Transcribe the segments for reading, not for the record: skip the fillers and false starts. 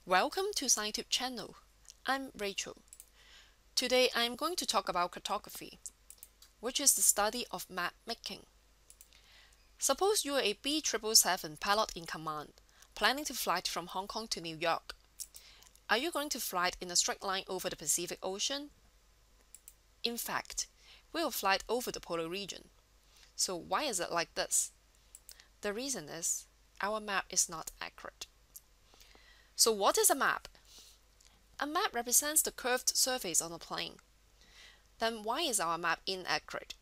Welcome to Sci-Tube channel. I'm Rachel. Today I'm going to talk about cartography, which is the study of map making. Suppose you are a B777 pilot in command, planning to fly from Hong Kong to New York. Are you going to fly in a straight line over the Pacific Ocean? In fact, we will fly over the polar region. So why is it like this? The reason is our map is not accurate. So what is a map? A map represents the curved surface on a plane. Then why is our map inaccurate?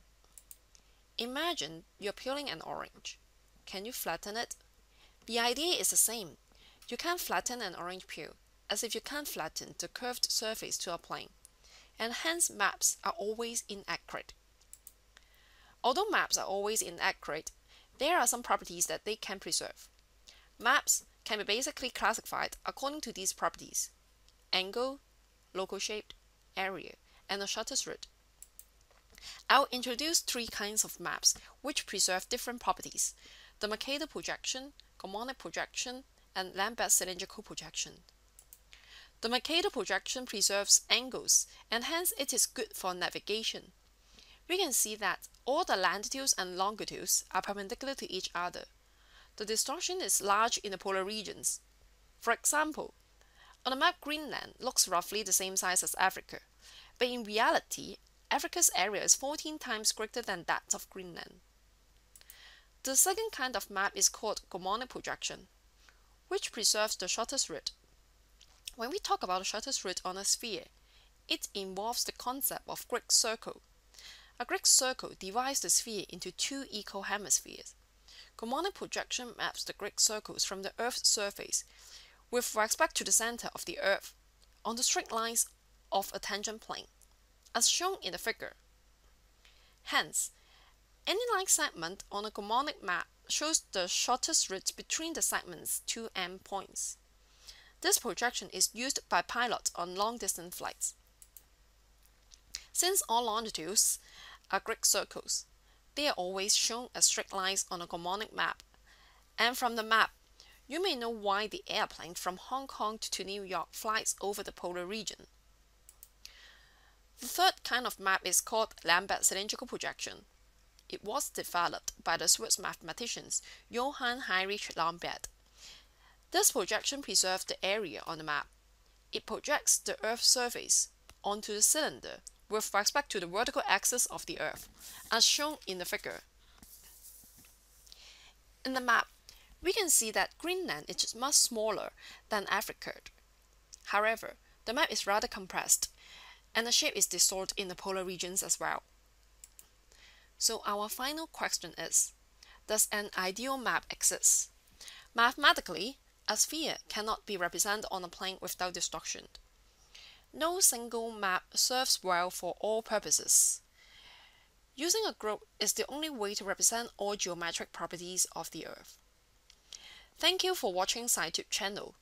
Imagine you're peeling an orange. Can you flatten it? The idea is the same. You can't flatten an orange peel, as if you can't flatten the curved surface to a plane, and hence maps are always inaccurate. Although maps are always inaccurate, there are some properties that they can preserve. Maps can be basically classified according to these properties: angle, local shape, area, and the shortest route. I'll introduce three kinds of maps which preserve different properties: the Mercator projection, Gnomonic projection, and Lambert cylindrical projection. The Mercator projection preserves angles, and hence it is good for navigation. We can see that all the latitudes and longitudes are perpendicular to each other. The distortion is large in the polar regions. For example, on the map, Greenland looks roughly the same size as Africa, but in reality, Africa's area is 14 times greater than that of Greenland. The second kind of map is called Gnomonic projection, which preserves the shortest route. When we talk about the shortest route on a sphere, it involves the concept of Greek circle. A Greek circle divides the sphere into two equal hemispheres. Gnomonic projection maps the Greek circles from the Earth's surface with respect to the center of the Earth on the straight lines of a tangent plane, as shown in the figure. Hence, any line segment on a Gnomonic map shows the shortest route between the segment's two endpoints. This projection is used by pilots on long-distance flights. Since all longitudes are Greek circles, they are always shown as straight lines on a Gnomonic map, and from the map, you may know why the airplane from Hong Kong to New York flies over the polar region. The third kind of map is called Lambert cylindrical projection. It was developed by the Swiss mathematicians Johann Heinrich Lambert. This projection preserves the area on the map. It projects the Earth's surface onto the cylinder with respect to the vertical axis of the Earth, as shown in the figure. In the map, we can see that Greenland is much smaller than Africa. However, the map is rather compressed, and the shape is distorted in the polar regions as well. So our final question is, does an ideal map exist? Mathematically, a sphere cannot be represented on a plane without distortion. No single map serves well for all purposes. Using a group is the only way to represent all geometric properties of the Earth. Thank you for watching Sci-Tube channel.